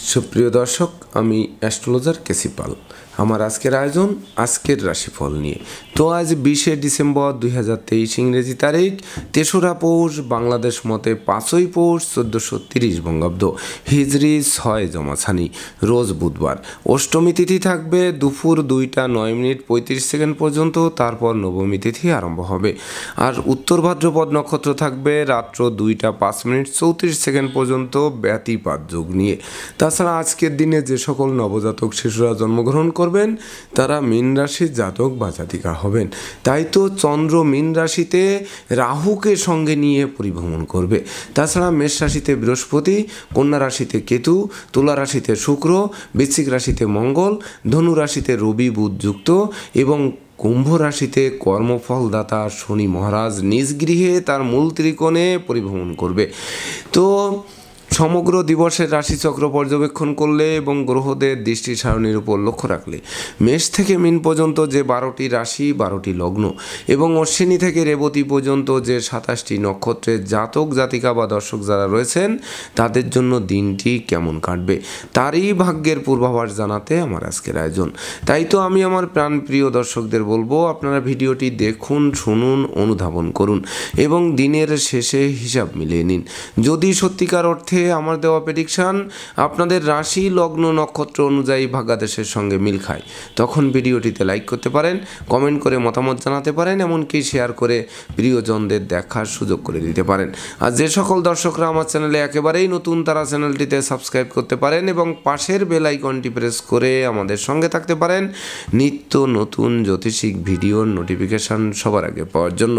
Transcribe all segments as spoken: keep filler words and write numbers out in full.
সুপ্রিয় দর্শক, আমি অ্যাস্ট্রোলজার কেসি পাল। আমার আজকের আয়োজন আজকের রাশিফল নিয়ে। তো আজ বিশে ডিসেম্বর দুই হাজার তেইশ ইংরেজি তারিখ, তেসরা পৌষ বাংলাদেশ মতে পাঁচই পৌষ চোদ্দোশো তিরিশ বঙ্গাব্দ, হিজরি ছয় জমাছানি, রোজ বুধবার। অষ্টমী তিথি থাকবে দুপুর দুইটা নয় মিনিট পঁয়ত্রিশ সেকেন্ড পর্যন্ত, তারপর নবমী তিথি আরম্ভ হবে। আর উত্তর ভাদ্রপদ নক্ষত্র থাকবে রাত্র দুইটা পাঁচ মিনিট চৌত্রিশ সেকেন্ড পর্যন্ত ব্যতিপাত যোগ নিয়ে। তাছাড়া আজকের দিনে যে সকল নবজাতক শিশুরা জন্মগ্রহণ করবেন তারা মীন রাশির জাতক বা জাতিকা হবেন। তাই তো চন্দ্র মীন রাশিতে রাহুকে সঙ্গে নিয়ে পরিভ্রমণ করবে। তাছাড়া মেষ রাশিতে বৃহস্পতি, কন্যা রাশিতে কেতু, তুলা রাশিতে শুক্র, বৃশ্চিক রাশিতে মঙ্গল, ধনু রাশিতে রবি বুধ যুক্ত এবং কুম্ভ রাশিতে কর্মফলদাতা শনি মহারাজ নিজ গৃহে তার মূল ত্রিকোণে পরিভ্রমণ করবে। তো সমগ্র দিবসের রাশিচক্র পর্যবেক্ষণ করলে এবং গ্রহদের দৃষ্টি সারণীর উপর লক্ষ্য রাখলে মেষ থেকে মীন পর্যন্ত যে বারোটি রাশি, বারোটি লগ্ন এবং অশ্বিনী থেকে রেবতী পর্যন্ত যে সাতাশটি নক্ষত্রের জাতক জাতিকা বা দর্শক যারা রয়েছেন তাদের জন্য দিনটি কেমন কাটবে তারই ভাগ্যের পূর্বাভাস জানাতে আমার আজকের আয়োজন। তাই তো আমি আমার প্রাণপ্রিয় দর্শকদের বলবো, আপনারা ভিডিওটি দেখুন, শুনুন, অনুধাবন করুন এবং দিনের শেষে হিসাব মিলিয়ে নিন। যদি সত্যিকার অর্থে আমার দেওয়া প্রেডিকশান আপনাদের রাশি লগ্ন নক্ষত্র অনুযায়ী ভাগ্যাদেশের সঙ্গে মিল খায়, তখন ভিডিওটিতে লাইক করতে পারেন, কমেন্ট করে মতামত জানাতে পারেন, এমনকি শেয়ার করে প্রিয়জনদের দেখার সুযোগ করে দিতে পারেন। আর যে সকল দর্শকরা আমার চ্যানেলে একেবারেই নতুন তারা চ্যানেলটিতে সাবস্ক্রাইব করতে পারেন এবং পাশের বেল আইকনটি প্রেস করে আমাদের সঙ্গে থাকতে পারেন নিত্য নতুন জ্যোতিষিক ভিডিওর নোটিফিকেশান সবার আগে পাওয়ার জন্য।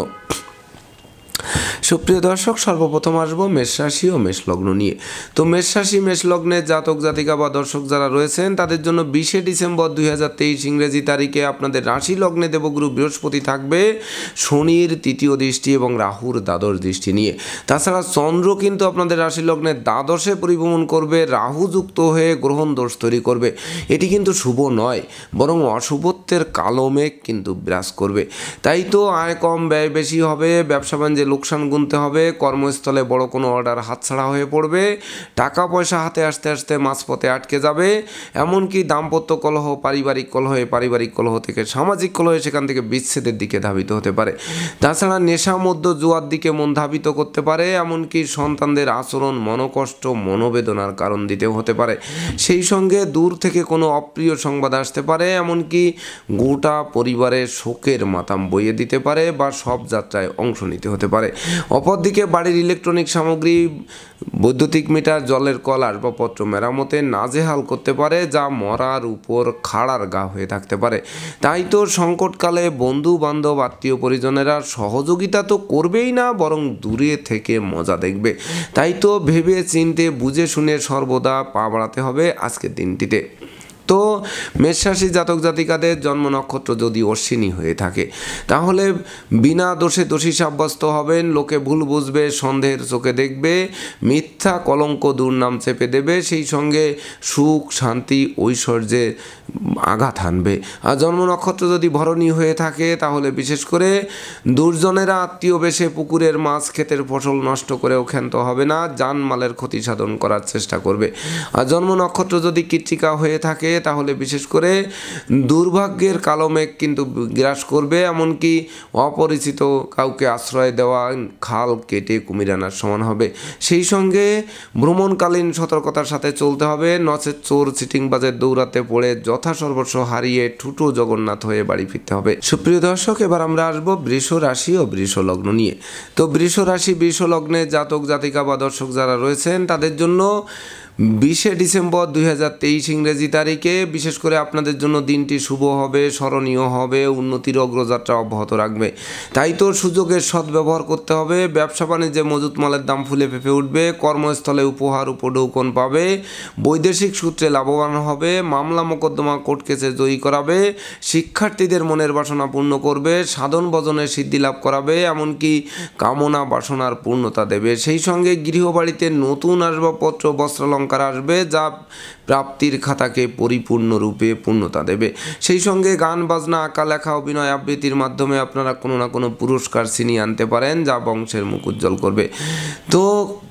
সুপ্রিয় দর্শক, সর্বপ্রথম আসবো মেষ রাশি ও মেষ লগ্ন নিয়ে। তো মেষ রাশি মেষ লগ্নের জাতক জাতিকা বা দর্শক যারা রয়েছেন তাদের জন্য বিশে ডিসেম্বর দুই হাজার তেইশ ইংরেজি তারিখে আপনাদের রাশি লগ্নে দেবগুরু বৃহস্পতি থাকবে শনির তৃতীয় দৃষ্টি এবং রাহুর দ্বাদশ দৃষ্টি নিয়ে। তাছাড়া চন্দ্র কিন্তু আপনাদের রাশি লগ্নের দ্বাদশে পরিভ্রমণ করবে, রাহু যুক্ত হয়ে গ্রহণ দোষ তৈরি করবে। এটি কিন্তু শুভ নয়, বরং অশুভত্বের কালো মেঘ কিন্তু বিরাজ করবে। তাই তো আয় কম ব্যয় বেশি হবে, ব্যবসা বাণিজ্যে লোকসান গুনতে হবে, কর্মস্থলে বড় কোনো অর্ডার হাতছাড়া হয়ে পড়বে, টাকা পয়সা হাতে আসতে আসতে মাঝপথে আটকে যাবে, এমনকি দাম্পত্য কলহ, পারিবারিক কলহে, পারিবারিক কলহ থেকে সামাজিক কলহে সেখান থেকে বিচ্ছেদের দিকে ধাবিত হতে পারে। তাছাড়া নেশা মধ্য জুয়ার দিকে মন ধাবিত করতে পারে, এমনকি সন্তানদের আচরণ মনোকষ্ট মনোবেদনার কারণ দিতেও হতে পারে। সেই সঙ্গে দূর থেকে কোনো অপ্রিয় সংবাদ আসতে পারে, এমনকি গোটা পরিবারের শোকের মাতাম বইয়ে দিতে পারে বা সব যাত্রায় অংশ নিতে হতে পারে। অপরদিকে বাড়ির ইলেকট্রনিক সামগ্রী, বৈদ্যুতিক মিটার, জলের কল, আসবাবপত্র মেরামতে নাজেহাল করতে পারে, যা মরার উপর খাড়ার গা হয়ে থাকতে পারে। তাই তো সংকটকালে বন্ধু বান্ধব আত্মীয় পরিজনেরা সহযোগিতা তো করবেই না, বরং দূরে থেকে মজা দেখবে। তাই তো ভেবে চিনতে বুঝে শুনে সর্বদা পা বাড়াতে হবে আজকের দিনটিতে। তো মেষরাশি জাতক জাতিকাদের জন্ম নক্ষত্র যদি অশ্বিনী হয়ে থাকে তাহলে বিনা দোষে দোষী সাব্যস্ত হবেন, লোকে ভুল বুঝবে, সন্দেহের চোখে দেখবে, মিথ্যা কলঙ্ক দুর্নাম চেপে দেবে, সেই সঙ্গে সুখ শান্তি ঐশ্বর্যে আঘাত হানবে। আর জন্ম নক্ষত্র যদি ভরণী হয়ে থাকে তাহলে বিশেষ করে দুর্জনেরা আত্মীয় বেশে পুকুরের মাছ, ক্ষেতের ফসল নষ্ট করেও ক্ষান্ত হবে না, জানমালের ক্ষতি সাধন করার চেষ্টা করবে। আর জন্ম নক্ষত্র যদি কৃত্তিকা হয়ে থাকে তাহলে বিশেষ করে দুর্ভাগ্যের কালো মেঘ কিন্তু গ্রাস করবে, এমনকি অপরিচিত কাউকে আশ্রয় দেওয়া খাল কেটে কুমির আনার সমান হবে। সেই সঙ্গে ভ্রমণকালীন সতর্কতার সাথে চলতে হবে, নচেত চোর চিটিংবাজের দৌড়াতে পড়ে যথাসর্বস্ব হারিয়ে ঠুটো জগন্নাথ হয়ে বাড়ি ফিরতে হবে। সুপ্রিয় দর্শক, এবার আমরা আসবো বৃষ রাশি ও বৃষ লগ্ন নিয়ে। তো বৃষ রাশি বৃষ লগ্নে জাতক জাতিকা বা দর্শক যারা রয়েছেন তাদের জন্য বিশে ডিসেম্বর দুই হাজার তেইশ ইংরেজি তারিখে বিশেষ করে আপনাদের জন্য দিনটি শুভ হবে, স্মরণীয় হবে, উন্নতির অগ্রযাত্রা অব্যাহত রাখবে। তাই তো সুযোগের সদ্ব্যবহার করতে হবে, ব্যবসা বাণিজ্যে মজুত মালের দাম ফুলে ফেঁপে উঠবে, কর্মস্থলে উপহার উপঢৌকন পাবে, বৈদেশিক সূত্রে লাভবান হবে, মামলা মোকদ্দমা কোর্ট কেসে জয়ী করাবে, শিক্ষার্থীদের মনের বাসনা পূর্ণ করবে, সাধন ভজনে সিদ্ধি লাভ করাবে, এমনকি কামনা বাসনার পূর্ণতা দেবে। সেই সঙ্গে গৃহবাড়িতে নতুন আসবাবপত্র, বস্ত্রালঙ্কার আসবে, যা প্রাপ্তির খাতাকে পরিপূর্ণরূপে পূর্ণতা দেবে। সেই সঙ্গে গান বাজনা, আঁকা লেখা, অভিনয় আবৃত্তির মাধ্যমে আপনারা কোনো না কোনো পুরস্কার ছিনিয়ে আনতে পারেন, যা বংশের মুখ উজ্জ্বল করবে। তো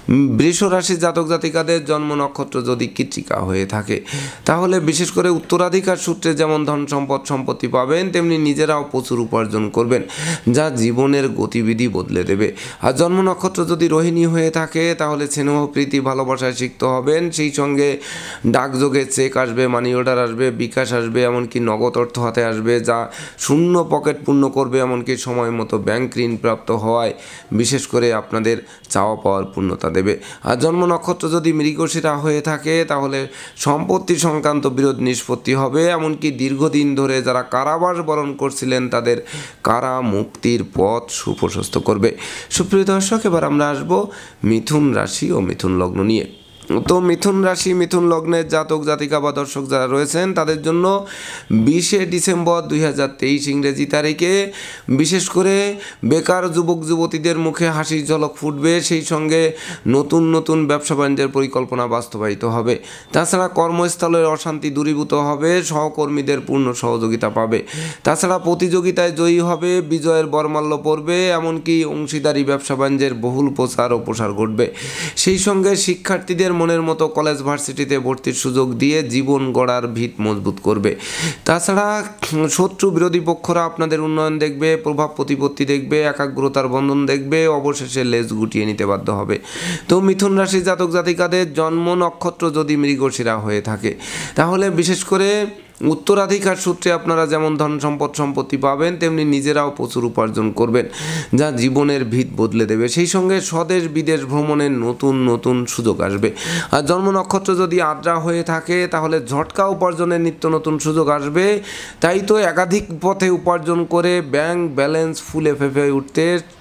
বৃষ রাশির জাতক জাতিকাদের জন্ম নক্ষত্র যদি কৃত্তিকা হয়ে থাকে তাহলে বিশেষ করে উত্তরাধিকার সূত্রে যেমন ধন সম্পদ সম্পত্তি পাবেন, তেমনি নিজেরাও প্রচুর উপার্জন করবেন, যা জীবনের গতিবিধি বদলে দেবে। আর জন্ম নক্ষত্র যদি রোহিণী হয়ে থাকে তাহলে স্নেহ প্রীতি ভালোবাসায় সিক্ত হবেন, সেই সঙ্গে ডাকযোগে চেক আসবে, মানি অর্ডার আসবে, বিকাশ আসবে, এমনকি নগদ অর্থ হাতে আসবে, যা শূন্য পকেট পূর্ণ করবে, এমনকি সময় মতো ব্যাংক ঋণ প্রাপ্ত হওয়ায় বিশেষ করে আপনাদের চাওয়া পাওয়ার পূর্ণতা দেবে। আর জন্ম নক্ষত্র যদি মৃগশিরা হয়ে থাকে তাহলে সম্পত্তি সংক্রান্ত বিরোধ নিষ্পত্তি হবে, এমনকি দীর্ঘদিন ধরে যারা কারাবাস বরণ করছিলেন তাদের কারা মুক্তির পথ সুপ্রশস্ত করবে। সুপ্রিয় দর্শক, এবার আমরা আসবো মিথুন রাশি ও মিথুন লগ্ন নিয়ে। তো মিথুন রাশি মিথুন লগ্নের জাতক জাতিকা বা দর্শক যারা রয়েছেন তাদের জন্য বিশে ডিসেম্বর দুই হাজার তেইশ ইংরেজি তারিখে বিশেষ করে বেকার যুবক যুবতীদের মুখে হাসির ঝলক ফুটবে, সেই সঙ্গে নতুন নতুন ব্যবসা বাণিজ্যের পরিকল্পনা বাস্তবায়িত হবে। তাছাড়া কর্মস্থলের অশান্তি দূরীভূত হবে, সহকর্মীদের পূর্ণ সহযোগিতা পাবে। তাছাড়া প্রতিযোগিতায় জয়ী হবে, বিজয়ের বরমাল্য পড়বে, এমনকি অংশীদারি ব্যবসা বাণিজ্যের বহুল প্রচার ও প্রসার ঘটবে। সেই সঙ্গে শিক্ষার্থীদের মনের মতো কলেজ ভার্সিটিতে ভর্তির সুযোগ দিয়ে জীবন গড়ার ভিত মজবুত করবে। তাছাড়া শত্রু বিরোধী পক্ষরা আপনাদের উন্নয়ন দেখবে, প্রভাব প্রতিপত্তি দেখবে, একাগ্রতার বন্ধন দেখবে, অবশেষে লেজ গুটিয়ে নিতে বাধ্য হবে। তো মিথুন রাশি জাতক জাতিকাদের জন্ম নক্ষত্র যদি মৃগশিরা হয়ে থাকে তাহলে বিশেষ করে উত্তরাধিকার সূত্রে আপনারা যেমন ধন সম্পদ সম্পত্তি পাবেন, তেমনি নিজেরাও প্রচুর উপার্জন করবেন, যা জীবনের ভিত বদলে দেবে। সেই সঙ্গে স্বদেশ বিদেশ ভ্রমণের নতুন নতুন সুযোগ আসবে। আর জন্ম নক্ষত্র যদি আদ্রা হয়ে থাকে তাহলে ঝটকা উপার্জনের নিত্য নতুন সুযোগ আসবে। তাই তো একাধিক পথে উপার্জন করে ব্যাংক ব্যালেন্স ফুলে ফেঁপে উঠতে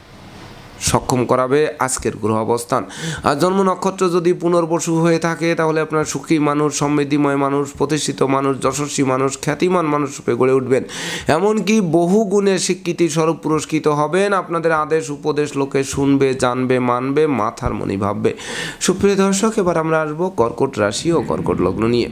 সক্ষম করাবে আজকের গ্রহ অবস্থান। আর জন্ম নক্ষত্র যদি পুনর্বসু হয়ে থাকে তাহলে আপনার সুখী মানুষ, সমৃদ্ধিময় মানুষ, প্রতিষ্ঠিত মানুষ, যশস্বী মানুষ, খ্যাতিমান মানুষ রূপে গড়ে উঠবেন, এমনকি বহু গুণে স্বীকৃতি স্বরূপ পুরস্কৃত হবেন। আপনাদের আদেশ উপদেশ লোকে শুনবে, জানবে, মানবে, মাথার মনি ভাববে। সুপ্রিয় দর্শক, এবার আমরা আসবো কর্কট রাশি ও কর্কট লগ্ন নিয়ে।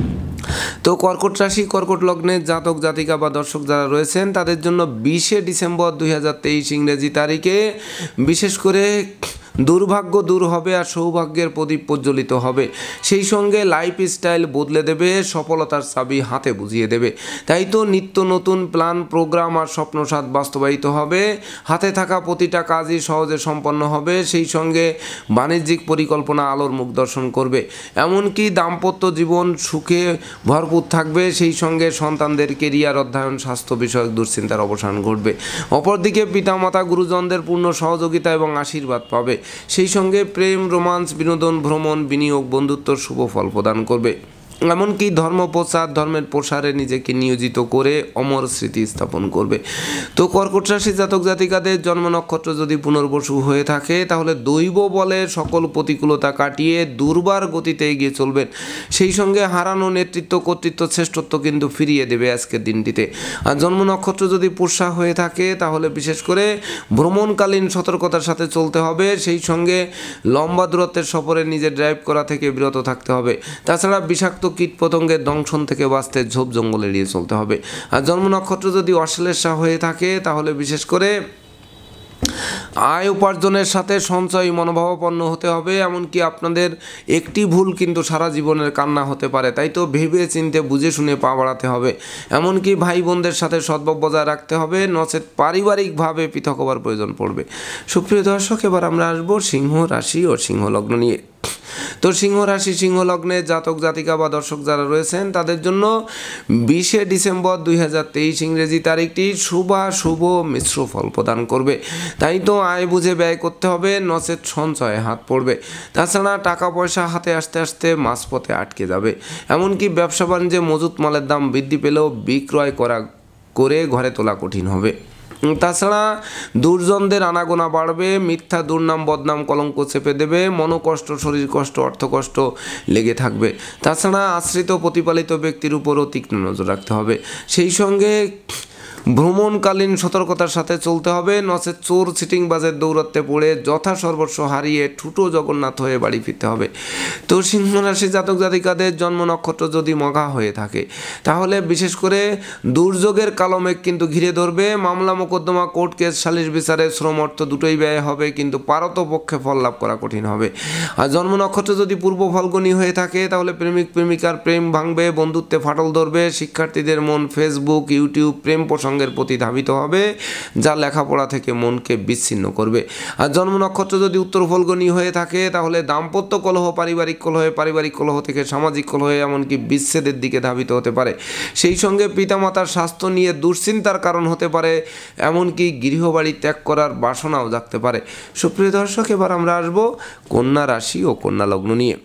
তো কর্কট রাশি কর্কট লগ্নের জাতক জাতিকা বা দর্শক যারা রয়েছেন তাদের জন্য বিশে ডিসেম্বর দুই হাজার তেইশ ইংরেজি তারিখে বিশেষ করে দুর্ভাগ্য দূর হবে আর সৌভাগ্যের প্রদীপ প্রজ্বলিত হবে। সেই সঙ্গে লাইফ স্টাইল বদলে দেবে, সফলতার চাবি হাতে বুঝিয়ে দেবে। তাই তো নিত্য নতুন প্ল্যান প্রোগ্রাম আর স্বপ্নসাদ বাস্তবায়িত হবে। হাতে থাকা প্রতিটা কাজই সহজে সম্পন্ন হবে। সেই সঙ্গে বাণিজ্যিক পরিকল্পনা আলোর মুখ দর্শন করবে, এমনকি দাম্পত্য জীবন সুখে ভরপুর থাকবে। সেই সঙ্গে সন্তানদের কেরিয়ার অধ্যয়ন স্বাস্থ্য বিষয়ক দুশ্চিন্তার অবসান ঘটবে। অপরদিকে পিতামাতা গুরুজনদের পূর্ণ সহযোগিতা এবং আশীর্বাদ পাবে। সেই সঙ্গে প্রেম, রোমান্স, বিনোদন, ভ্রমণ, বিনিয়োগ, বন্ধুত্বর শুভ ফল প্রদান করবে। এমনকি ধর্ম প্রচার, ধর্মের প্রসারে নিজেকে নিয়োজিত করে অমর স্মৃতি স্থাপন করবে। তো কর্কট রাশি জাতক জাতিকাদের জন্ম নক্ষত্র যদি পুনর্বসু হয়ে থাকে তাহলে দৈব বলে সকল প্রতিকূলতা কাটিয়ে দুর্বার গতিতে এগিয়ে চলবেন। সেই সঙ্গে হারানো নেতৃত্ব, কর্তৃত্ব, শ্রেষ্ঠত্ব কিন্তু ফিরিয়ে দেবে আজকের দিনটিতে। আর জন্ম নক্ষত্র যদি পুষ্যা হয়ে থাকে তাহলে বিশেষ করে ভ্রমণকালীন সতর্কতার সাথে চলতে হবে। সেই সঙ্গে লম্বা দূরত্বের সফরে নিজে ড্রাইভ করা থেকে বিরত থাকতে হবে। তাছাড়া বিষাক্ত কীট পতঙ্গের দংশন থেকে বাঁচতে ঝোপ জঙ্গল এড়িয়ে চলতে হবে। আর জন্ম নক্ষত্র যদি অশ্লেষা হয়ে থাকে তাহলে বিশেষ করে আয় উপার্জনের সাথে সঞ্চয় মনোভাবাপন্ন হতে হবে। এমনকি আপনাদের একটি ভুল কিন্তু সারা জীবনের কান্না হতে পারে। তাই তো ভেবে চিন্তে বুঝে শুনে পা বাড়াতে হবে। এমনকি ভাই বোনদের সাথে সদ্ভাব বজায় রাখতে হবে, নচেত পারিবারিকভাবে পৃথক হবার প্রয়োজন পড়বে। সুপ্রিয় দর্শক, এবার আমরা আসবো সিংহ রাশি ও সিংহ লগ্ন নিয়ে। তো সিংহ রাশি সিংহ লগ্নে জাতক জাতিকা বা দর্শক যারা রয়েছেন তাদের জন্য বিশে ডিসেম্বর দুই হাজার তেইশ ইংরেজি তারিখটি শুভাশুভ মিশ্র ফল প্রদান করবে। তাই তো আয় বুঝে ব্যয় করতে হবে, নচেত সঞ্চয়ে হাত পড়বে। তাছাড়া টাকা পয়সা হাতে আসতে আসতে মাঝপথে আটকে যাবে। এমনকি ব্যবসা বাণিজ্যে মজুত মালের দাম বৃদ্ধি পেলেও বিক্রয় করা করে ঘরে তোলা কঠিন হবে। তাছাড়া দুর্জনদের আনাগোনা বাড়বে, মিথ্যা দুর্নাম বদনাম কলঙ্ক চেপে দেবে, মনোকষ্ট, শরীর কষ্ট, অর্থকষ্ট লেগে থাকবে। তাছাড়া আশ্রিত প্রতিপালিত ব্যক্তির উপরও তীক্ষ্ণ নজর রাখতে হবে। সেই সঙ্গে ভ্রমণকালীন সতর্কতার সাথে চলতে হবে, নচেত চোর সিটিংবাজের দৌরাত্মে পড়ে যথা সর্বস্ব হারিয়ে ঠুটো জগন্নাথ হয়ে বাড়ি ফিরতে হবে। তো সিংহ রাশি জাতক জাতিকাদের জন্ম নক্ষত্র যদি মঘা হয়ে থাকে তাহলে বিশেষ করে দুর্যোগের কালো মেঘ কিন্তু ঘিরে ধরবে। মামলা মোকদ্দমা কোর্ট কেস সালিশ বিচারে শ্রম অর্থ দুটোই ব্যয় হবে, কিন্তু পারতপক্ষে ফল লাভ করা কঠিন হবে। আর জন্ম নক্ষত্র যদি পূর্ব ফাল্গুনী হয়ে থাকে তাহলে প্রেমিক প্রেমিকার প্রেম ভাঙবে, বন্ধুত্বে ফাটল ধরবে, শিক্ষার্থীদের মন ফেসবুক ইউটিউব প্রেম প্রসঙ্গের প্রতি ধাবিত হবে, যা লেখাপড়া থেকে মনকে বিচ্ছিন্ন করবে। আর জন্ম নক্ষত্র যদি উত্তর ফাল্গুনী হয়ে থাকে তাহলে দাম্পত্য কলহ, পারিবারিক কলহে, পারিবারিক কলহ থেকে সামাজিক কলহে, এমনকি বিচ্ছেদের দিকে ধাবিত হতে পারে। সেই সঙ্গে পিতামাতার স্বাস্থ্য নিয়ে দুশ্চিন্তার কারণ হতে পারে, এমনকি গৃহবাড়ি ত্যাগ করার বাসনাও জাগতে পারে। সুপ্রিয় দর্শক, এবার আমরা আসবো কন্যা রাশি ও কন্যা লগ্ন নিয়ে।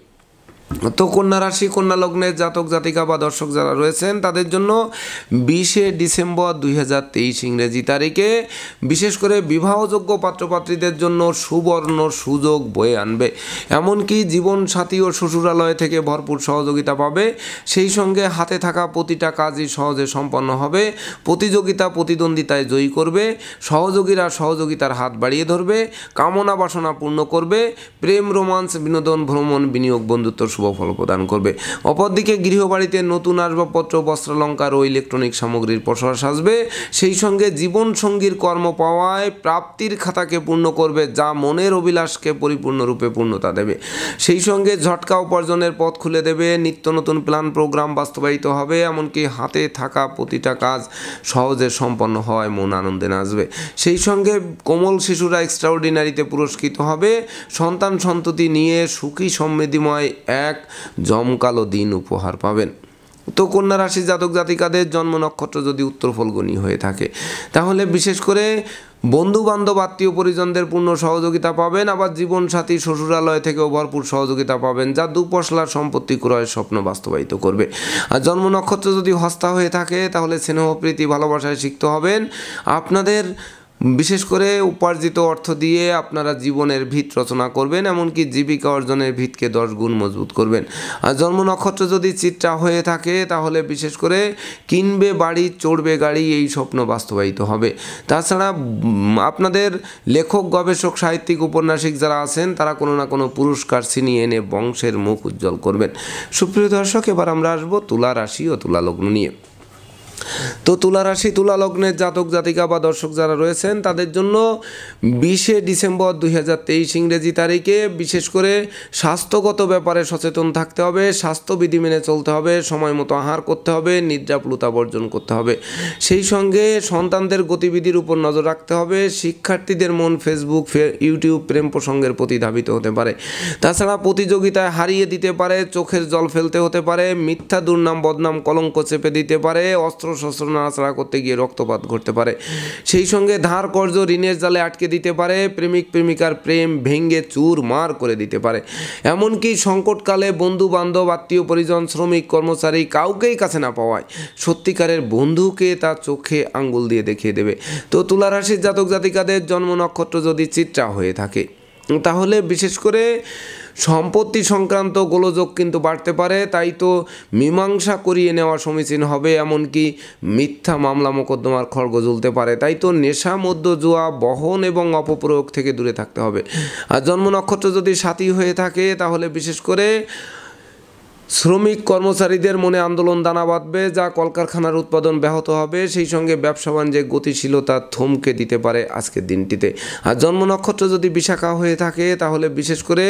তো কন্যা রাশি কন্যা লগ্নের জাতক জাতিকা বা দর্শক যারা রয়েছেন তাদের জন্য বিশে ডিসেম্বর দুই হাজার তেইশ ইংরেজি তারিখে বিশেষ করে বিবাহযোগ্য পাত্রপাত্রীদের জন্য সুবর্ণ সুযোগ বয়ে আনবে, এমনকি জীবন সাথী ও শ্বশুরালয় থেকে ভরপুর সহযোগিতা পাবে। সেই সঙ্গে হাতে থাকা প্রতিটা কাজই সহজে সম্পন্ন হবে, প্রতিযোগিতা প্রতিদ্বন্দ্বিতায় জয়ী করবে, সহযোগীরা সহযোগিতার হাত বাড়িয়ে ধরবে, কামনা বাসনা পূর্ণ করবে, প্রেম রোমান্স বিনোদন ভ্রমণ বিনিয়োগ বন্ধুত্ব শুভ ফল প্রদান করবে। অপরদিকে গৃহবাড়িতে নতুন আসবাবপত্র বস্ত্রালঙ্কার ও ইলেকট্রনিক সামগ্রীর প্রসার সাজবে। সেই সঙ্গে জীবন সঙ্গীর কর্ম পাওয়ায় প্রাপ্তির খাতাকে পূর্ণ করবে, যা মনের অভিলাষকে পরিপূর্ণরূপে পূর্ণতা দেবে। সেই সঙ্গে ঝটকা উপার্জনের পথ খুলে দেবে, নিত্য নতুন প্ল্যান প্রোগ্রাম বাস্তবায়িত হবে, এমনকি হাতে থাকা প্রতিটা কাজ সহজে সম্পন্ন হওয়ায় মন আনন্দে নাচবে। সেই সঙ্গে কোমল শিশুরা এক্সট্রাঅর্ডিনারিতে পুরস্কৃত হবে, সন্তান সন্ততি নিয়ে সুখী সমৃদ্ধিময় এক জমকালো দিন উপহার পাবেন। তো কন্যা রাশি জাতক জাতিকাদের জন্ম নক্ষত্র যদি উত্তর ফাল্গুনী হয়ে থাকে তাহলে বিশেষ করে বন্ধু বান্ধব আত্মীয় পরিজনদের পূর্ণ সহযোগিতা পাবেন, আবার জীবনসাথী শ্বশুরালয় থেকেও ভরপুর সহযোগিতা পাবেন, যা দুপশলার সম্পত্তি ক্রয়ের স্বপ্ন বাস্তবায়িত করবে। আর জন্ম নক্ষত্র যদি হস্তা হয়ে থাকে তাহলে স্নেহ প্রীতি ভালোবাসায় সিক্ত হবেন। আপনাদের বিশেষ করে উপার্জিত অর্থ দিয়ে আপনারা জীবনের ভিত রচনা করবেন, এমনকি জীবিকা অর্জনের ভিতকে দশ গুণ মজবুত করবেন। আর জন্ম নক্ষত্র যদি চিত্রা হয়ে থাকে তাহলে বিশেষ করে কিনবে বাড়ি চড়বে গাড়ি, এই স্বপ্ন বাস্তবায়িত হবে। তাছাড়া আপনাদের লেখক গবেষক সাহিত্যিক উপন্যাসিক যারা আছেন তারা কোনো না কোনো পুরস্কার ছিনিয়ে এনে বংশের মুখ উজ্জ্বল করবেন। সুপ্রিয় দর্শক, এবার আমরা আসবো তুলা রাশি ও তুলা লগ্ন নিয়ে। তো তুলা রাশি তুলা লগ্নের জাতক জাতিকা বা দর্শক যারা রয়েছেন তাদের জন্য বিশে ডিসেম্বর দুই হাজার তেইশ ইংরেজি তারিখে বিশেষ করে স্বাস্থ্যগত ব্যাপারে সচেতন থাকতে হবে, স্বাস্থ্যবিধি মেনে চলতে হবে, সময় মতো আহার করতে হবে, নিদ্রাপ্লুতা বর্জন করতে হবে। সেই সঙ্গে সন্তানদের গতিবিধির উপর নজর রাখতে হবে, শিক্ষার্থীদের মন ফেসবুক ইউটিউব প্রেম প্রসঙ্গের প্রতি ধাবিত হতে পারে। তাছাড়া প্রতিযোগিতায় হারিয়ে দিতে পারে, চোখের জল ফেলতে হতে পারে, মিথ্যা দুর্নাম বদনাম কলঙ্ক চেপে দিতে পারে, অস্ত্র শস্ত্র নাড়াচাড়া করতে গিয়ে রক্তপাত ঘটতে পারে। সেই সঙ্গে ধার কর্জ ঋণের জালে আটকে দিতে পারে, প্রেমিক প্রেমিকার প্রেম ভেঙ্গে চুর মার করে দিতে পারে, এমনকি সংকটকালে বন্ধু বান্ধব আত্মীয় পরিজন শ্রমিক কর্মচারী কাউকেই কাছে না পাওয়ায় সত্যিকারের বন্ধুকে তার চোখে আঙ্গুল দিয়ে দেখিয়ে দেবে। তো তুলা রাশির জাতক জাতিকাদের জন্ম নক্ষত্র যদি চিত্রা হয়ে থাকে তাহলে বিশেষ করে সম্পত্তি সংক্রান্ত গোলযোগ কিন্তু বাড়তে পারে, তাই তো মীমাংসা করিয়ে নেওয়া সমীচীন হবে, এমনকি মিথ্যা মামলা মোকদ্দমার খড়গ ঝুলতে পারে। তাই তো নেশা মদ্য জুয়া বহন এবং অপপ্রয়োগ থেকে দূরে থাকতে হবে। আর জন্ম নক্ষত্র যদি সাথী হয়ে থাকে তাহলে বিশেষ করে শ্রমিক কর্মচারীদের মনে আন্দোলন দানা বাঁধবে, যা কলকারখানার উৎপাদন ব্যাহত হবে। সেই সঙ্গে ব্যবসা বাণিজ্যে গতিশীলতা থমকে দিতে পারে আজকের দিনটিতে। আর জন্ম নক্ষত্র যদি বিশাখা হয়ে থাকে তাহলে বিশেষ করে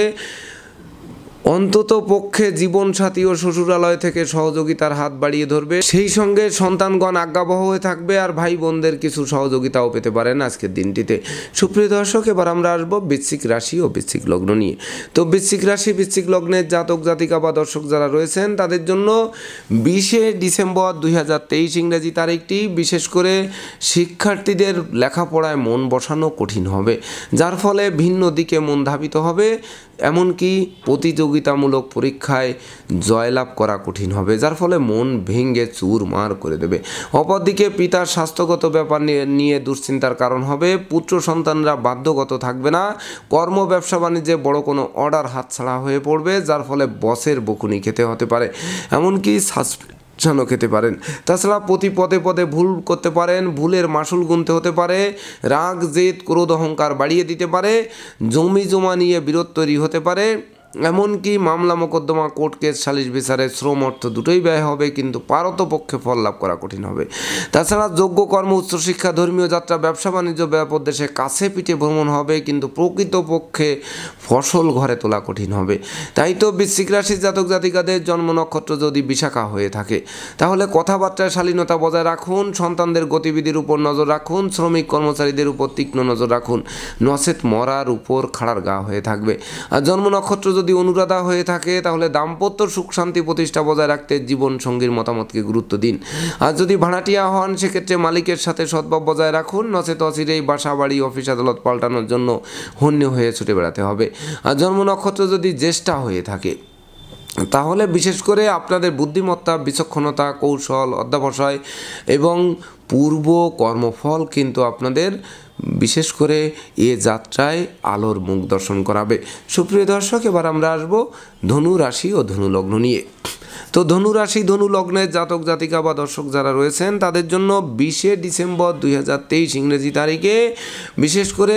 অন্তত পক্ষে জীবনসাথী ও শ্বশুরালয় থেকে সহযোগিতার হাত বাড়িয়ে ধরবে। সেই সঙ্গে সন্তানগণ আজ্ঞাবহ হয়ে থাকবে, আর ভাই বোনদের কিছু সহযোগিতাও পেতে পারেন আজকের দিনটিতে। সুপ্রিয় দর্শক, এবার আমরা আসবো বৃশ্চিক রাশি ও বৃশ্চিক লগ্ন নিয়ে। তো বৃশ্চিক রাশি বৃশ্চিক লগ্নের জাতক জাতিকা বা দর্শক যারা রয়েছেন তাদের জন্য বিশে ডিসেম্বর দুই হাজার তেইশ ইংরেজি তারিখটি বিশেষ করে শিক্ষার্থীদের লেখাপড়ায় মন বসানো কঠিন হবে, যার ফলে ভিন্ন দিকে মন ধাবিত হবে, এমনকি প্রতিযোগিতামূলক পরীক্ষায় জয়লাভ করা কঠিন হবে, যার ফলে মন ভেঙে চুরমার করে দেবে। অপরদিকে পিতার স্বাস্থ্যগত ব্যাপার নিয়ে দুশ্চিন্তার কারণ হবে, পুত্র সন্তানরা বাধ্যগত থাকবে না, কর্ম ব্যবসা বাণিজ্যে বড় কোনো অর্ডার হাতছাড়া হয়ে পড়বে, যার ফলে বসের বকুনি খেতে হতে পারে, এমনকি ছানো খেতে পারেন। তাছাড়া প্রতি পদে পদে ভুল করতে পারেন, ভুলের মাসুল গুনতে হতে পারে, রাগ জেদ ক্রোধ অহংকার বাড়িয়ে দিতে পারে, জমি জমা নিয়ে বিরোধ তৈরি হতে পারে, এমনকি মামলা মোকদ্দমা কোর্ট কেস সালিশ বিচারে শ্রম অর্থ দুটোই ব্যয় হবে, কিন্তু পারতপক্ষে ফল লাভ করা কঠিন হবে। তাছাড়া যোগ্য কর্ম উচ্চশিক্ষা ধর্মীয় যাত্রা ব্যবসা বাণিজ্য ব্যাপক দেশে কাছে পিঠে ভ্রমণ হবে, কিন্তু প্রকৃতপক্ষে ফসল ঘরে তোলা কঠিন হবে। তাই তো বৃশ্চিক রাশির জাতক জাতিকাদের জন্ম নক্ষত্র যদি বিশাখা হয়ে থাকে তাহলে কথাবার্তায় শালীনতা বজায় রাখুন, সন্তানদের গতিবিধির উপর নজর রাখুন, শ্রমিক কর্মচারীদের উপর তীক্ষ্ণ নজর রাখুন, নচেত মরার উপর খাড়ার গা হয়ে থাকবে। আর জন্ম নক্ষত্র যদি অনুরাধা হয়ে থাকে তাহলে দাম্পত্য সুখ শান্তি প্রতিষ্ঠা বজায় রাখতে জীবন সঙ্গীর মতামতকে গুরুত্ব দিন। আর যদি ভাড়াটিয়া হন সেক্ষেত্রে মালিকের সাথে সদ্ভাব বজায় রাখুন, নচেত অচিরেই বাসা বাড়ি অফিস আদালত পাল্টানোর জন্য হন্যে হয়ে ছুটে বেড়াতে হবে। আর জন্ম নক্ষত্র যদি জ্যেষ্ঠা হয়ে থাকে তাহলে বিশেষ করে আপনাদের বুদ্ধিমত্তা, বিচক্ষণতা, কৌশল, অধ্যবসায় এবং পূর্ব কর্মফল কিন্তু আপনাদের বিশেষ করে এ যাত্রায় আলোর মুখ দর্শন করাবে। সুপ্রিয় দর্শক, এবার আমরা আসব ধনু রাশি ও ধনু লগ্ন নিয়ে। তো ধনু রাশি ধনু লগ্নের জাতক জাতিকা বা দর্শক যারা রয়েছেন তাদের জন্য বিশে ডিসেম্বর দুই হাজার তেইশ ইংরেজি তারিখে বিশেষ করে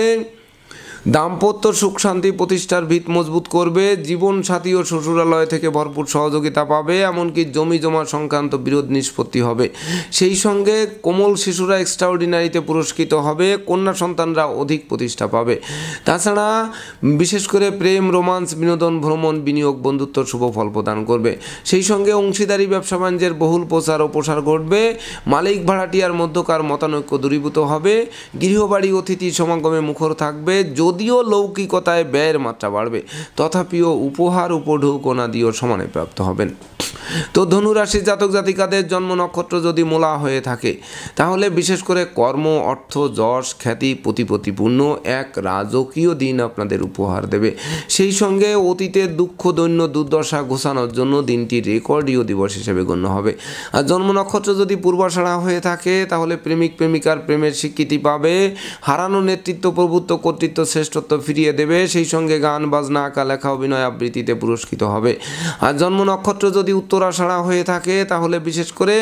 দাম্পত্য সুখ শান্তি প্রতিষ্ঠার ভিত মজবুত করবে, জীবন সাথী ও শ্বশুরালয় থেকে ভরপুর সহযোগিতা পাবে, এমনকি জমি জমা সংক্রান্ত বিরোধ নিষ্পত্তি হবে। সেই সঙ্গে কোমল শিশুরা এক্সট্রাঅর্ডিনারিতে পুরস্কৃত হবে, কন্যা সন্তানরা অধিক প্রতিষ্ঠা পাবে। তাছাড়া বিশেষ করে প্রেম, রোমান্স, বিনোদন, ভ্রমণ, বিনিয়োগ, বন্ধুত্ব শুভ ফল প্রদান করবে। সেই সঙ্গে অংশীদারি ব্যবসা বাণিজ্যের বহুল প্রচার ও প্রসার ঘটবে, মালিক ভাড়াটিয়ার মধ্যকার মতানৈক্য দূরীভূত হবে, গৃহবাড়ি অতিথি সমাগমে মুখর থাকবে, যদিও লৌকিকতায় ব্যয়ের মাত্রা বাড়বে তথাপিও উপহার উপঢৌকনাদিও সমানে প্রাপ্ত হবেন। তো ধনুরাশির জাতক জাতিকাদের জন্ম নক্ষত্র যদি মূলা হয়ে থাকে তাহলে বিশেষ করে কর্ম, অর্থ, যশ, খ্যাতি প্রতিপত্তিপূর্ণ এক রাজকীয় দিন আপনাদের উপহার দেবে। সেই সঙ্গে অতীতের দুঃখ দৈন্য দুর্দশা ঘোষানোর জন্য দিনটি রেকর্ডীয় দিবস হিসেবে গণ্য হবে। আর জন্ম নক্ষত্র যদি পূর্বাষাঢ়া হয়ে থাকে তাহলে প্রেমিক প্রেমিকার প্রেমের স্বীকৃতি পাবে, হারানো নেতৃত্ব, প্রভুত্ব, কর্তৃত্ব, শ্রেষ্ঠত্ব ফিরিয়ে দেবে। সেই সঙ্গে গান বাজনা, আঁকা লেখা, অভিনয় আবৃত্তিতে পুরস্কৃত হবে। আর জন্ম নক্ষত্র যদি উত্তরাষাঢ়া হয়ে থাকে তাহলে বিশেষ করে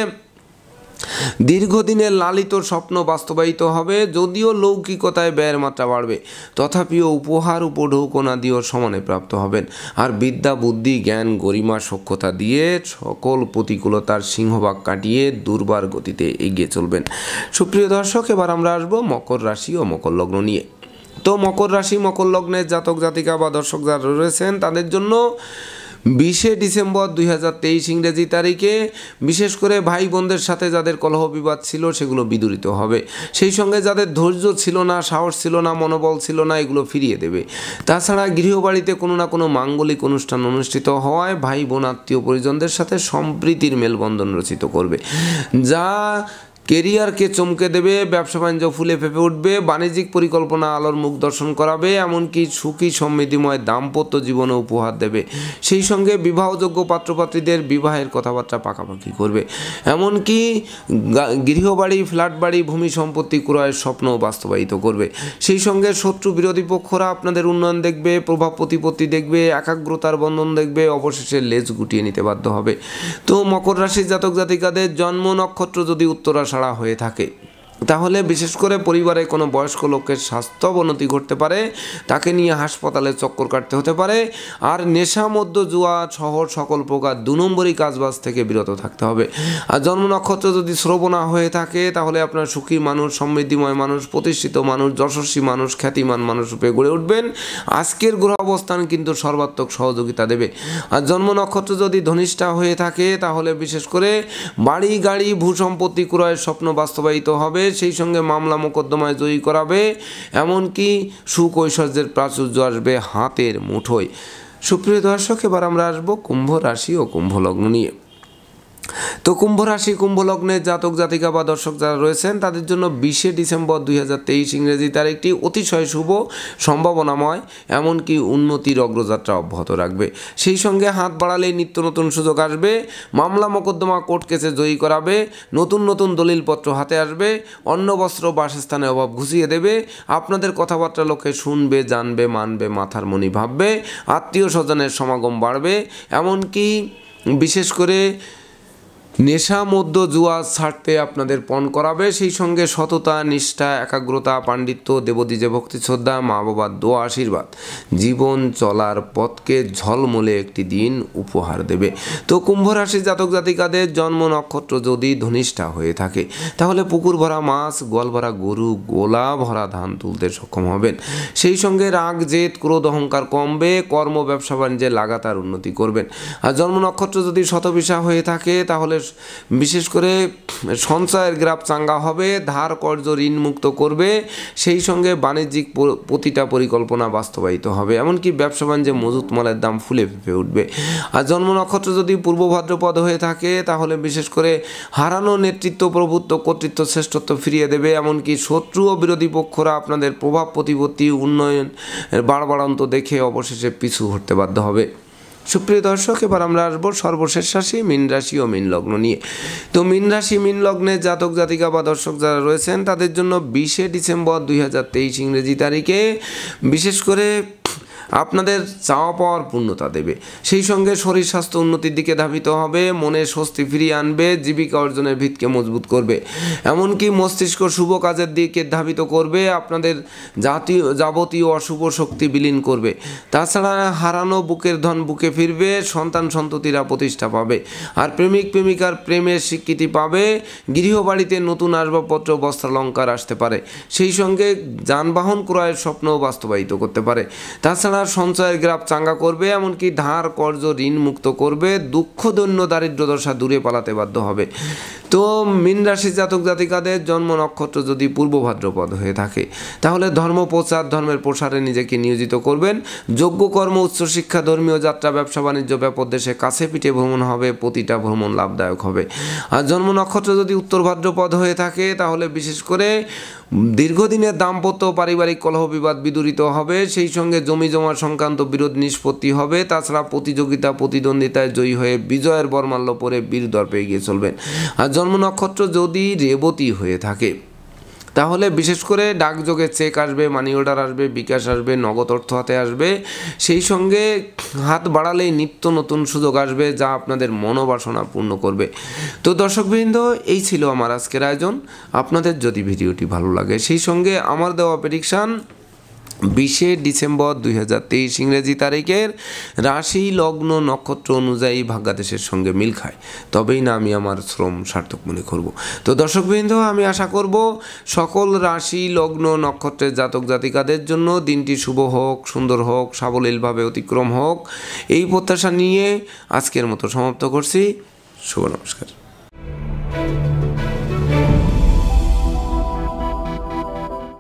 দীর্ঘদিনের লালিত স্বপ্ন বাস্তবায়িত হবে, যদিও লৌকিকতায় ব্যয়ের মাত্রা বাড়বে তথাপিও উপহার উপঢৌকনাদিও সমানে প্রাপ্ত হবেন। আর বিদ্যা, বুদ্ধি, জ্ঞান, গরিমা, সক্ষতা দিয়ে সকল প্রতিকূলতার সিংহভাগ কাটিয়ে দুর্বার গতিতে এগিয়ে চলবেন। সুপ্রিয় দর্শক, এবার আমরা আসবো মকর রাশি ও মকর লগ্ন নিয়ে। তো মকর রাশি মকর লগ্নের জাতক জাতিকা বা দর্শক যারা রয়েছেন তাদের জন্য বিশে ডিসেম্বর দুই হাজার তেইশ ইংরেজি তারিখে বিশেষ করে ভাই বোনদের সাথে যাদের কলহ বিবাদ ছিল সেগুলো বিদূরিত হবে। সেই সঙ্গে যাদের ধৈর্য ছিল না, সাহস ছিল না, মনোবল ছিল না, এগুলো ফিরিয়ে দেবে। তাছাড়া গৃহবাড়িতে কোনো না কোনো মাঙ্গলিক অনুষ্ঠান অনুষ্ঠিত হওয়ায় ভাই বোন আত্মীয় পরিজনদের সাথে সম্প্রীতির মেলবন্ধন রচিত করবে, যা কেরিয়ারকে চমকে দেবে, ব্যবসা বাণিজ্য ফুলে ফেঁপে উঠবে, বাণিজ্যিক পরিকল্পনা আলোর মুখ দর্শন করাবে, এমনকি সুখী সমৃদ্ধিময় দাম্পত্য জীবনে উপহার দেবে। সেই সঙ্গে বিবাহযোগ্য পাত্রপাত্রীদের বিবাহের কথাবার্তা পাকাপাকি করবে, এমনকি গৃহবাড়ি, ফ্ল্যাট বাড়ি, ভূমি সম্পত্তি ক্রয়ের স্বপ্ন বাস্তবায়িত করবে। সেই সঙ্গে শত্রু বিরোধী পক্ষরা আপনাদের উন্নয়ন দেখবে, প্রভাব প্রতিপত্তি দেখবে, একাগ্রতার বন্ধন দেখবে, অবশেষে লেজ গুটিয়ে নিতে বাধ্য হবে। তো মকর রাশির জাতক জাতিকাদের জন্ম নক্ষত্র যদি উত্তরাষাঢ়া হয়ে থাকে তাহলে বিশেষ করে পরিবারে কোনো বয়স্ক লোকের স্বাস্থ্য অবনতি ঘটতে পারে, তাকে নিয়ে হাসপাতালে চক্কর কাটতে হতে পারে। আর নেশা, মদ্য, জুয়া সহ সকল প্রকার দু নম্বরই কাজবাজ থেকে বিরত থাকতে হবে। আর জন্ম নক্ষত্র যদি শ্রবণা হয়ে থাকে তাহলে আপনার সুখী মানুষ, সমৃদ্ধিময় মানুষ, প্রতিষ্ঠিত মানুষ, যশস্বী মানুষ, খ্যাতিমান মানুষ রূপে গড়ে উঠবেন। আজকের গ্রহ অবস্থান কিন্তু সর্বাত্মক সহযোগিতা দেবে। আর জন্ম নক্ষত্র যদি ধনিষ্ঠা হয়ে থাকে তাহলে বিশেষ করে বাড়ি, গাড়ি, ভূসম্পত্তি ক্রয়ের স্বপ্ন বাস্তবায়িত হবে। সেই সঙ্গে মামলা মোকদ্দমায় জয়ী করাবে, এমনকি সুখ ঐশ্বর্যের প্রাচুর্য আসবে হাতের মুঠোয়। সুপ্রিয় দর্শক, এবার আমরা আসবো কুম্ভ রাশি ও কুম্ভ লগ্ন নিয়ে। তো কুম্ভ রাশি কুম্ভ লগ্নের জাতক জাতিকা বা দর্শক যারা রয়েছেন তাদের জন্য বিশে ডিসেম্বর দুই হাজার তেইশ ইংরেজি তারিখটি অতিশয় শুভ, সম্ভাবনাময়, এমনকি উন্নতির অগ্রযাত্রা অব্যাহত রাখবে। সেই সঙ্গে হাত বাড়ালেই নিত্য নতুন সুযোগ আসবে, মামলা মোকদ্দমা কোর্ট কেসে জয়ী করাবে, নতুন নতুন দলিলপত্র হাতে আসবে, অন্ন বস্ত্র বাসস্থানে অভাব ঘুষিয়ে দেবে, আপনাদের কথাবার্তা লোকে শুনবে, জানবে, মানবে, মাথার মনি ভাববে, আত্মীয় স্বজনের সমাগম বাড়বে, এমনকি বিশেষ করে নেশা মধ্য জুয়া ছাড়তে আপনাদের পণ করাবে, সেই সঙ্গে সততা, নিষ্ঠা, একাগ্রতা, পাণ্ডিত্য, দেবদ্বিজে ভক্তি শ্রদ্ধা, মা বাবার দোয়া আশীর্বাদ জীবন চলার পথকে ঝলমলে একটি দিন উপহার দেবে। তো কুম্ভ রাশির জাতক জাতিকাদের জন্ম নক্ষত্র যদি ধনিষ্ঠা হয়ে থাকে তাহলে পুকুর ভরা মাছ, গোয়াল ভরা গরু, গোলা ভরা ধান তুলতে সক্ষম হবেন। সেই সঙ্গে রাগ, জেদ, ক্রোধ, অহংকার কমবে, কর্ম, ব্যবসা বাণিজ্যে লাগাতার উন্নতি করবেন। আর জন্ম নক্ষত্র যদি শতবিশা হয়ে থাকে তাহলে বিশেষ করে সঞ্চয়ের গ্রাফ চাঙ্গা হবে, ধার কর্জ ঋণ মুক্ত করবে, সেই সঙ্গে বাণিজ্যিক প্রতিটা পরিকল্পনা বাস্তবায়িত হবে, এমনকি ব্যবসা বাণিজ্যে মজুত মালের দাম ফুলে ফেঁপে উঠবে। আর জন্ম নক্ষত্র যদি পূর্ব ভাদ্রপদ হয়ে থাকে তাহলে বিশেষ করে হারানো নেতৃত্ব, প্রভুত্ব, কর্তৃত্ব, শ্রেষ্ঠত্ব ফিরিয়ে দেবে, এমনকি শত্রু ও বিরোধী পক্ষরা আপনাদের প্রভাব প্রতিপত্তি, উন্নয়ন বাড়বাড়ন্ত দেখে অবশেষে পিছু হটতে বাধ্য হবে। সুপ্রিয় দর্শক, এবার আমরা আসবো সর্বশেষ রাশি মীন রাশি ও মীন লগ্ন নিয়ে। তো মীন রাশি মীন লগ্নের জাতক জাতিকা বা দর্শক যারা রয়েছেন তাদের জন্য বিশে ডিসেম্বর দুই হাজার তেইশ ইংরেজি তারিখে বিশেষ করে আপনাদের চাওয়া পাওয়ার পূর্ণতা দেবে, সেই সঙ্গে শরীর স্বাস্থ্য উন্নতির দিকে ধাবিত হবে, মনে স্বস্তি ফিরিয়ে আনবে, জীবিকা অর্জনের ভিতকে মজবুত করবে, এমনকি মস্তিষ্ক শুভ কাজের দিকে ধাবিত করবে, আপনাদের জাতীয় যাবতীয় অশুভ শক্তি বিলীন করবে। তাছাড়া হারানো বুকের ধন বুকে ফিরবে, সন্তান সন্ততিরা প্রতিষ্ঠা পাবে, আর প্রেমিক প্রেমিকার প্রেমের স্বীকৃতি পাবে, গৃহবাড়িতে নতুন আসবাবপত্র, বস্ত্রালঙ্কার আসতে পারে, সেই সঙ্গে যানবাহন ক্রয়ের স্বপ্নও বাস্তবায়িত করতে পারে। তাছাড়া সঞ্চয়ের গ্রাফ চাঙ্গা করবে, এমনকি ধার কর্জ ঋণ মুক্ত করবে, দুঃখ দৈন্য দারিদ্র দশা দূরে পালাতে বাধ্য হবে। তো মীন রাশির জাতক জাতিকাদের জন্ম নক্ষত্র যদি পূর্ব ভাদ্রপদ হয়ে থাকে তাহলে ধর্ম প্রচার, ধর্মের প্রসারে নিজেকে নিয়োজিত করবেন, যোগ্য কর্ম, উচ্চশিক্ষা, ধর্মীয় যাত্রা, ব্যবসা বাণিজ্য, ব্যাপক দেশে কাছে পিঠে ভ্রমণ হবে, প্রতিটা ভ্রমণ লাভদায়ক হবে। আর জন্ম নক্ষত্র যদি উত্তর ভাদ্রপদ হয়ে থাকে তাহলে বিশেষ করে দীর্ঘদিনের দাম্পত্য, পারিবারিক কলহ বিবাদ বিদূরিত হবে, সেই সঙ্গে জমি জমা সংক্রান্ত বিরোধ নিষ্পত্তি হবে। তাছাড়া প্রতিযোগিতা, প্রতিদ্বন্দ্বিতায় জয়ী হয়ে বিজয়ের বরমাল্য পরে বীর দর্পে এগিয়ে চলবেন। আর জন্ম নক্ষত্র যদি রেবতী হয়ে থাকে তাহলে বিশেষ করে ডাকযোগে চেক আসবে, মানি অর্ডার আসবে, বিকাশ আসবে, নগদ অর্থ হাতে আসবে, সেই সঙ্গে হাত বাড়ালেই নিত্য নতুন সুযোগ আসবে যা আপনাদের মনোবাসনা পূর্ণ করবে। তো দর্শকবৃন্দ, এই ছিল আমার আজকের আয়োজন। আপনাদের যদি ভিডিওটি ভালো লাগে সেই সঙ্গে আমার দেওয়া প্রেডিকশান বিশে ডিসেম্বর দুই হাজার তেইশ ইংরেজি তারিখের রাশি লগ্ন নক্ষত্র অনুযায়ী ভাগ্যাদেশের সঙ্গে মিল খায়, তবেই না আমি আমার শ্রম সার্থক মনে করব। তো দর্শকবৃন্দ, আমি আশা করব সকল রাশি লগ্ন নক্ষত্রের জাতক জাতিকাদের জন্য দিনটি শুভ হোক, সুন্দর হোক, সাবলীলভাবে অতিক্রম হোক, এই প্রত্যাশা নিয়ে আজকের মতো সমাপ্ত করছি। শুভ নমস্কার।